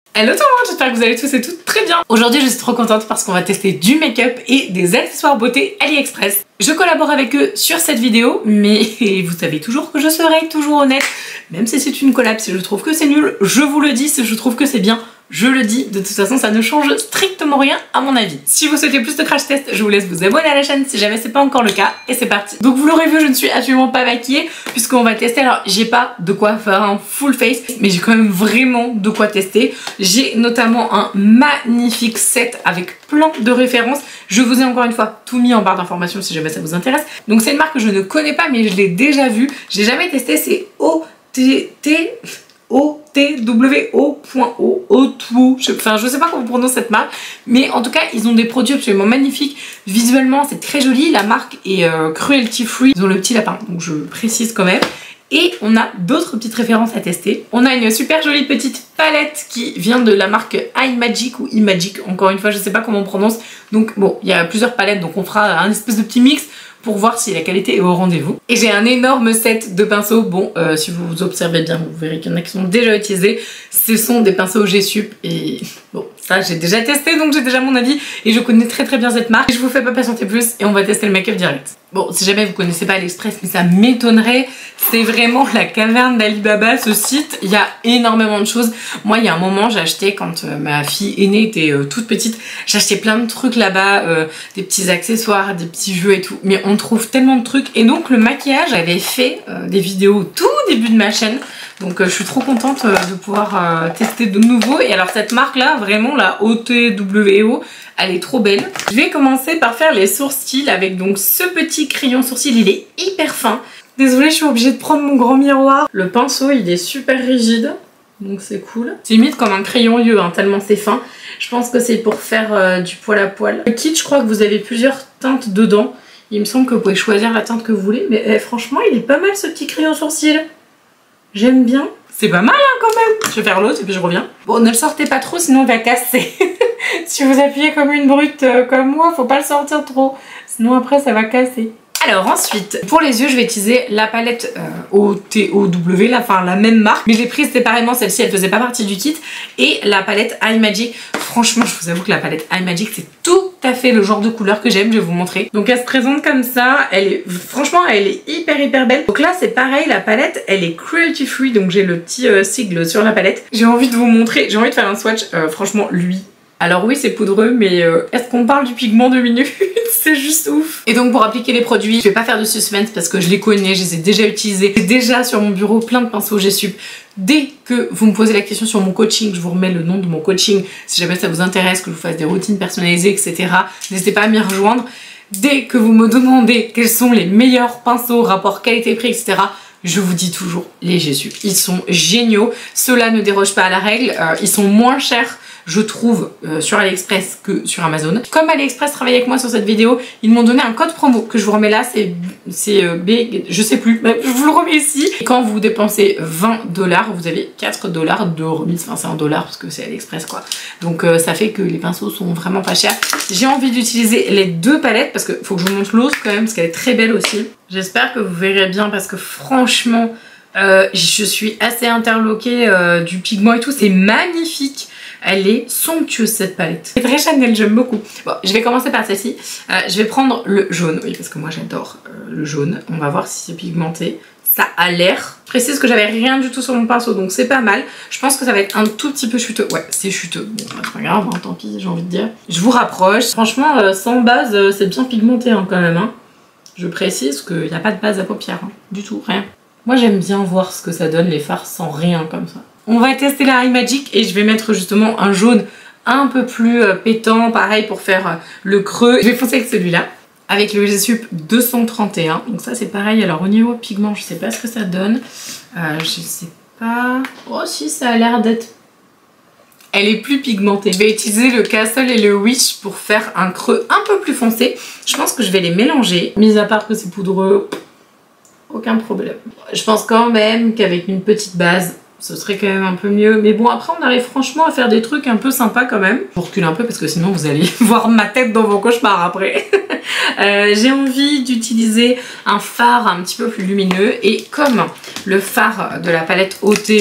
Hello tout le monde, j'espère que vous allez tous et toutes très bien. Aujourd'hui je suis trop contente parce qu'on va tester du make-up et des accessoires beauté AliExpress. Je collabore avec eux sur cette vidéo, mais vous savez toujours que je serai toujours honnête. Même si c'est une collab, si je trouve que c'est nul, je vous le dis. Si je trouve que c'est bien, je le dis. De toute façon ça ne change strictement rien à mon avis. Si vous souhaitez plus de crash test, je vous laisse vous abonner à la chaîne si jamais c'est pas encore le cas. Et c'est parti. Donc vous l'aurez vu, je ne suis absolument pas maquillée puisqu'on va tester. Alors j'ai pas de quoi faire un full face, mais j'ai quand même vraiment de quoi tester. J'ai notamment un magnifique set avec plein de références. Je vous ai encore une fois tout mis en barre d'informations si jamais ça vous intéresse. Donc c'est une marque que je ne connais pas mais je l'ai déjà vue. J'ai jamais testé, c'est OTWO.O. Enfin je sais pas comment on prononce cette marque, mais en tout cas ils ont des produits absolument magnifiques. Visuellement c'est très joli, la marque est cruelty free. Ils ont le petit lapin, donc je précise quand même. Et on a d'autres petites références à tester. On a une super jolie petite palette qui vient de la marque iMagic ou iMagic. Encore une fois, je sais pas comment on prononce. Donc bon, il y a plusieurs palettes, donc on fera un espèce de petit mix pour voir si la qualité est au rendez-vous. Et j'ai un énorme set de pinceaux. Bon, si vous observez bien, vous verrez qu'il y en a qui sont déjà utilisés. Ce sont des pinceaux G-Sup et bon, ça j'ai déjà testé, donc j'ai déjà mon avis et je connais très bien cette marque. Je vous fais pas patienter plus et on va tester le make-up direct. Bon, si jamais vous connaissez pas AliExpress, mais ça m'étonnerait, c'est vraiment la caverne d'Alibaba ce site. Il y a énormément de choses. Moi, il y a un moment, j'ai acheté, quand ma fille aînée était toute petite, j'ai acheté plein de trucs là-bas, des petits accessoires, des petits jeux et tout. Mais on trouve tellement de trucs. Et donc, le maquillage, j'avais fait des vidéos au tout début de ma chaîne. Donc, je suis trop contente de pouvoir tester de nouveau. Et alors, cette marque-là, vraiment, la OTWO, elle est trop belle. Je vais commencer par faire les sourcils avec donc ce petit crayon sourcil. Il est hyper fin. Désolée, je suis obligée de prendre mon grand miroir. Le pinceau, il est super rigide. Donc c'est cool. C'est limite comme un crayon yeux, hein, tellement c'est fin. Je pense que c'est pour faire du poil à poil. Le kit, je crois que vous avez plusieurs teintes dedans. Il me semble que vous pouvez choisir la teinte que vous voulez. Mais franchement, il est pas mal ce petit crayon sourcil. J'aime bien. C'est pas mal hein, quand même. Je vais faire l'autre et puis je reviens. Bon, ne le sortez pas trop sinon il va casser. Si vous appuyez comme une brute comme moi, faut pas le sortir trop. Sinon après ça va casser. Alors ensuite, pour les yeux, je vais utiliser la palette OTOW, enfin la même marque. Mais j'ai prise séparément, celle-ci elle faisait pas partie du kit. Et la palette iMagic. Franchement, je vous avoue que la palette iMagic, c'est tout à fait le genre de couleur que j'aime, je vais vous montrer. Donc elle se présente comme ça, franchement elle est hyper belle. Donc là c'est pareil, la palette elle est cruelty free, donc j'ai le petit sigle sur la palette. J'ai envie de vous montrer, j'ai envie de faire un swatch, franchement lui. Alors oui c'est poudreux mais est-ce qu'on parle du pigment de minute? C'est juste ouf. Et donc pour appliquer les produits, je vais pas faire de suspense parce que je les connais, je les ai déjà utilisés. J'ai déjà sur mon bureau plein de pinceaux G-Sup. Dès que vous me posez la question sur mon coaching, je vous remets le nom de mon coaching. Si jamais ça vous intéresse, que je vous fasse des routines personnalisées, etc. N'hésitez pas à m'y rejoindre. Dès que vous me demandez quels sont les meilleurs pinceaux, rapport qualité-prix, etc. Je vous dis toujours les G-Sup. Ils sont géniaux. Ceux-là ne dérogent pas à la règle. Ils sont moins chers, je trouve, sur AliExpress que sur Amazon. Comme AliExpress travaille avec moi sur cette vidéo, ils m'ont donné un code promo que je vous remets là, c'est B, je sais plus, mais je vous le remets ici. Et quand vous dépensez 20$, vous avez 4$ de remise, enfin c'est $1 parce que c'est AliExpress quoi. Donc ça fait que les pinceaux sont vraiment pas chers. J'ai envie d'utiliser les deux palettes parce que faut que je vous montre l'autre quand même parce qu'elle est très belle aussi. J'espère que vous verrez bien parce que franchement, je suis assez interloquée du pigment et tout, c'est magnifique. Elle est somptueuse cette palette. C'est très Chanel, j'aime beaucoup. Bon, je vais commencer par celle-ci. Je vais prendre le jaune, oui, parce que moi j'adore le jaune. On va voir si c'est pigmenté. Ça a l'air. Je précise que j'avais rien du tout sur mon pinceau, donc c'est pas mal. Je pense que ça va être un tout petit peu chuteux. Ouais, c'est chuteux. Bon, c'est pas grave, hein, tant pis, j'ai envie de dire. Je vous rapproche. Franchement, sans base, c'est bien pigmenté hein, quand même. Hein. Je précise qu'il n'y a pas de base à paupières, hein, du tout, rien. Moi j'aime bien voir ce que ça donne les fards sans rien comme ça. On va tester la iMagic et je vais mettre justement un jaune un peu plus pétant, pareil pour faire le creux. Je vais foncer avec celui-là, avec le G-Sup 231. Donc ça c'est pareil, alors au niveau pigment, je sais pas ce que ça donne. Je sais pas... Oh si, ça a l'air d'être... Elle est plus pigmentée. Je vais utiliser le Castle et le Wish pour faire un creux un peu plus foncé. Je pense que je vais les mélanger. Mis à part que c'est poudreux, aucun problème. Je pense quand même qu'avec une petite base, ce serait quand même un peu mieux. Mais bon, après on arrive franchement à faire des trucs un peu sympas quand même. Je vous recule un peu parce que sinon vous allez voir ma tête dans vos cauchemars après. J'ai envie d'utiliser un phare un petit peu plus lumineux. Et comme le phare de la palette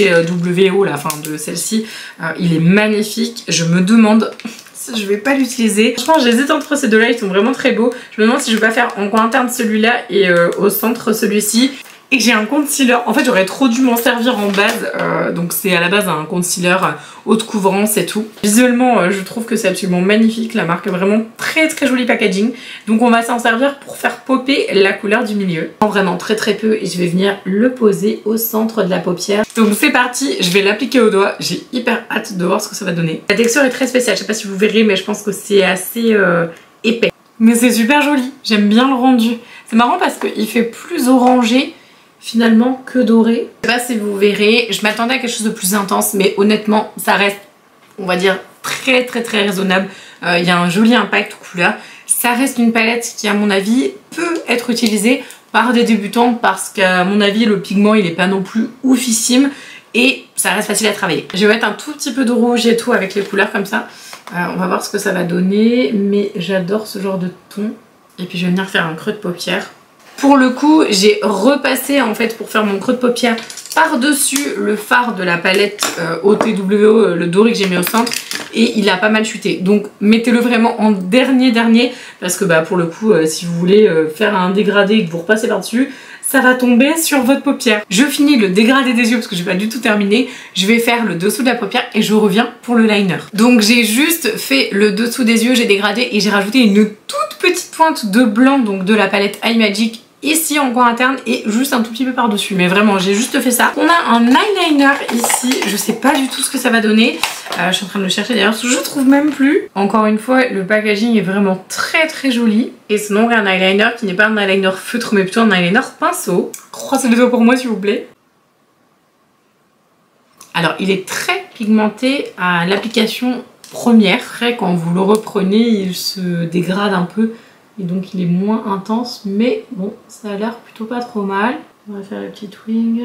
OTWO, la fin de celle-ci, il est magnifique, je me demande... je vais pas l'utiliser. Franchement j'hésite entre ces deux là, ils sont vraiment très beaux. Je me demande si je vais pas faire en coin interne celui-là et au centre celui-ci. Et que j'ai un concealer, en fait j'aurais trop dû m'en servir en base, donc c'est à la base un concealer haute couvrance et tout. Visuellement je trouve que c'est absolument magnifique, la marque est vraiment très très joli packaging. Donc on va s'en servir pour faire popper la couleur du milieu. Vraiment très très peu et je vais venir le poser au centre de la paupière. Donc c'est parti, je vais l'appliquer au doigt, j'ai hyper hâte de voir ce que ça va donner. La texture est très spéciale, je sais pas si vous verrez mais je pense que c'est assez épais. Mais c'est super joli, j'aime bien le rendu. C'est marrant parce qu'il fait plus orangé finalement que doré. Je sais pas si vous verrez, je m'attendais à quelque chose de plus intense mais honnêtement ça reste, on va dire, très très très raisonnable. Il y a un joli impact couleur. Ça reste une palette qui à mon avis peut être utilisée par des débutants parce qu'à mon avis le pigment il est pas non plus oufissime et ça reste facile à travailler. Je vais mettre un tout petit peu de rouge et tout avec les couleurs comme ça. On va voir ce que ça va donner mais j'adore ce genre de ton. Et puis je vais venir faire un creux de paupière. Pour le coup, j'ai repassé en fait pour faire mon creux de paupière par-dessus le phare de la palette OTWO, le doré que j'ai mis au centre, et il a pas mal chuté. Donc mettez-le vraiment en dernier parce que bah pour le coup, si vous voulez faire un dégradé et que vous repassez par-dessus, ça va tomber sur votre paupière. Je finis le dégradé des yeux parce que j'ai pas du tout terminé. Je vais faire le dessous de la paupière et je reviens pour le liner. Donc j'ai juste fait le dessous des yeux, j'ai dégradé et j'ai rajouté une toute petite pointe de blanc donc de la palette iMagic ici en coin interne et juste un tout petit peu par dessus, mais vraiment j'ai juste fait ça. On a un eyeliner ici, je sais pas du tout ce que ça va donner, je suis en train de le chercher d'ailleurs parce que je trouve même plus. Encore une fois le packaging est vraiment très très joli et c'est donc un eyeliner qui n'est pas un eyeliner feutre mais plutôt un eyeliner pinceau. Croisez les doigts pour moi s'il vous plaît. Alors il est très pigmenté à l'application première, après quand vous le reprenez il se dégrade un peu et donc il est moins intense, mais bon, ça a l'air plutôt pas trop mal. On va faire le petit wing.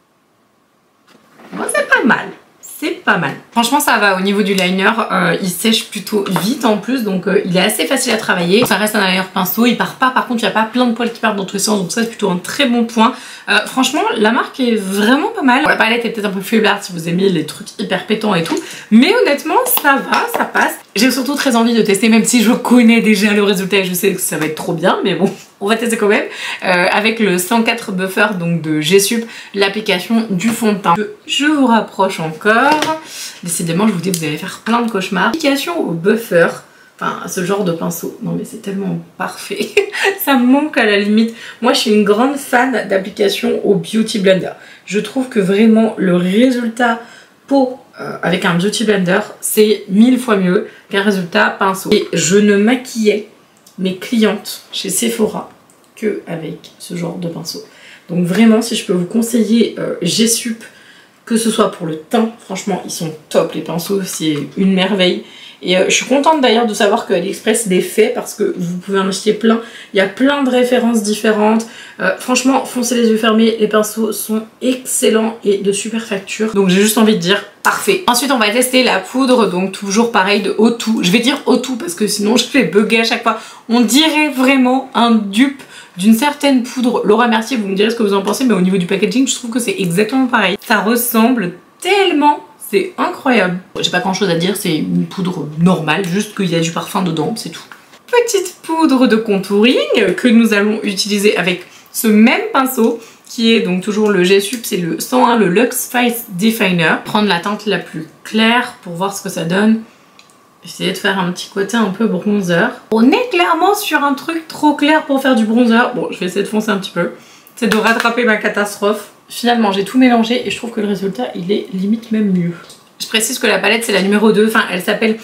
Bon, c'est pas mal. C'est pas mal. Franchement ça va au niveau du liner, il sèche plutôt vite en plus, donc il est assez facile à travailler. Ça reste un liner pinceau, il part pas, par contre il n'y a pas plein de poils qui partent dans tous les sens, donc ça c'est plutôt un très bon point. Franchement la marque est vraiment pas mal. Bon, la palette est peut-être un peu faiblarde si vous aimez les trucs hyper pétants et tout, mais honnêtement ça va, ça passe. J'ai surtout très envie de tester, même si je connais déjà le résultat et je sais que ça va être trop bien, mais bon, on va tester quand même. Avec le 104 buffer donc de G-Sup, l'application du fond de teint. Je vous rapproche encore. Décidément, je vous dis, vous allez faire plein de cauchemars. Application au buffer, enfin à ce genre de pinceau. Non mais c'est tellement parfait. Ça me manque à la limite. Moi, je suis une grande fan d'application au Beauty Blender. Je trouve que vraiment le résultat peau avec un Beauty Blender, c'est 1000 fois mieux qu'un résultat pinceau. Et je ne maquillais mes clientes chez Sephora que avec ce genre de pinceau. Donc vraiment si je peux vous conseiller G-Sup, que ce soit pour le teint, franchement ils sont top les pinceaux, c'est une merveille. Et je suis contente d'ailleurs de savoir que AliExpress les fait parce que vous pouvez en acheter plein. Il y a plein de références différentes. Franchement, foncez les yeux fermés, les pinceaux sont excellents et de super facture. Donc j'ai juste envie de dire parfait. Ensuite on va tester la poudre, donc toujours pareil de O2. Je vais dire O2 parce que sinon je vais bugger à chaque fois. On dirait vraiment un dupe d'une certaine poudre Laura Mercier, vous me direz ce que vous en pensez, mais au niveau du packaging je trouve que c'est exactement pareil. Ça ressemble tellement. C'est incroyable. J'ai pas grand chose à dire, c'est une poudre normale, juste qu'il y a du parfum dedans, c'est tout. Petite poudre de contouring que nous allons utiliser avec ce même pinceau qui est donc toujours le G-Sup, c'est le 101, le Luxe Face Definer. Prendre la teinte la plus claire pour voir ce que ça donne. Essayer de faire un petit côté un peu bronzer. On est clairement sur un truc trop clair pour faire du bronzer. Bon, je vais essayer de foncer un petit peu. C'est de rattraper ma catastrophe. Finalement j'ai tout mélangé et je trouve que le résultat il est limite même mieux. Je précise que la palette c'est la numéro 2, enfin elle s'appelle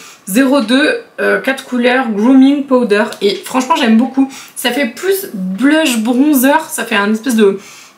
02 4 couleurs Grooming Powder et franchement j'aime beaucoup. Ça fait plus blush bronzer, ça fait un espèce de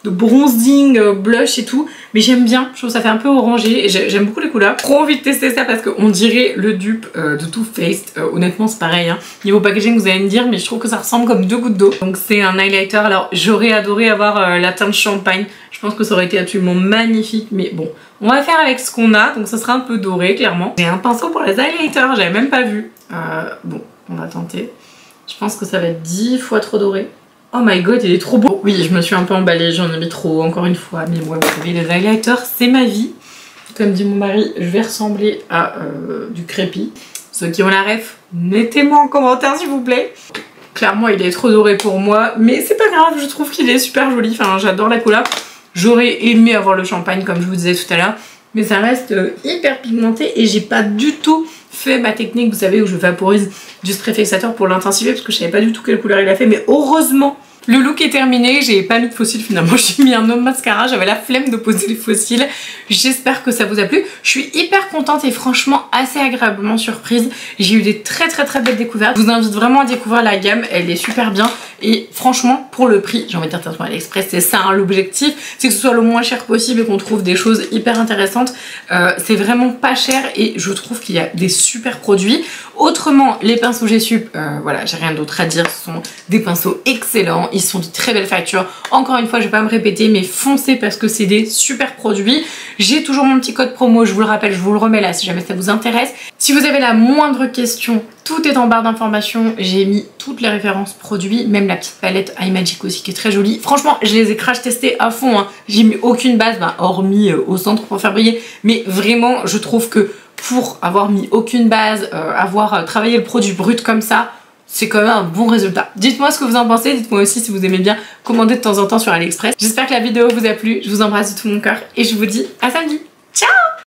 de bronzing, blush et tout. Mais j'aime bien, je trouve que ça fait un peu orangé et j'aime beaucoup les couleurs. Trop envie de tester ça parce qu'on dirait le dupe de Too Faced. Honnêtement c'est pareil, hein. Niveau packaging vous allez me dire, mais je trouve que ça ressemble comme 2 gouttes d'eau. Donc c'est un highlighter, alors j'aurais adoré avoir la teinte champagne. Je pense que ça aurait été absolument magnifique, mais bon. On va faire avec ce qu'on a, donc ça sera un peu doré clairement. J'ai un pinceau pour les highlighters, j'avais même pas vu. Bon, on va tenter. Je pense que ça va être 10 fois trop doré. Oh my god, il est trop beau. Oui, je me suis un peu emballée, j'en ai mis trop, encore une fois. Mais ouais, vous savez, les highlighters, c'est ma vie. Comme dit mon mari, je vais ressembler à du crépi. Ceux qui ont la ref, mettez-moi en commentaire s'il vous plaît. Clairement, il est trop doré pour moi, mais c'est pas grave, je trouve qu'il est super joli. Enfin, j'adore la couleur. J'aurais aimé avoir le champagne, comme je vous disais tout à l'heure. Mais ça reste hyper pigmenté et j'ai pas du tout fait ma technique, vous savez, où je vaporise du spray fixateur pour l'intensifier parce que je savais pas du tout quelle couleur il a fait. Mais heureusement, le look est terminé, j'ai pas mis de fossiles finalement, j'ai mis un homme mascara, j'avais la flemme de poser les fossiles. J'espère que ça vous a plu. Je suis hyper contente et franchement assez agréablement surprise. J'ai eu des très belles découvertes. Je vous invite vraiment à découvrir la gamme, elle est super bien. Et franchement, pour le prix, j'ai envie de dire, de toute façon, AliExpress, c'est ça hein, l'objectif, c'est que ce soit le moins cher possible et qu'on trouve des choses hyper intéressantes. C'est vraiment pas cher et je trouve qu'il y a des super produits. Autrement, les pinceaux G-Sup, voilà, j'ai rien d'autre à dire, ce sont des pinceaux excellents, ils sont de très belle facture. Encore une fois, je vais pas me répéter, mais foncez parce que c'est des super produits. J'ai toujours mon petit code promo, je vous le rappelle, je vous le remets là si jamais ça vous intéresse. Si vous avez la moindre question, tout est en barre d'informations, j'ai mis toutes les références produits, même la petite palette iMagic aussi qui est très jolie. Franchement, je les ai crash testés à fond, hein. J'ai mis aucune base, hormis au centre pour faire briller, mais vraiment, je trouve que pour avoir mis aucune base, avoir travaillé le produit brut comme ça, c'est quand même un bon résultat. Dites-moi ce que vous en pensez, dites-moi aussi si vous aimez bien commander de temps en temps sur AliExpress. J'espère que la vidéo vous a plu, je vous embrasse de tout mon cœur et je vous dis à samedi. Ciao!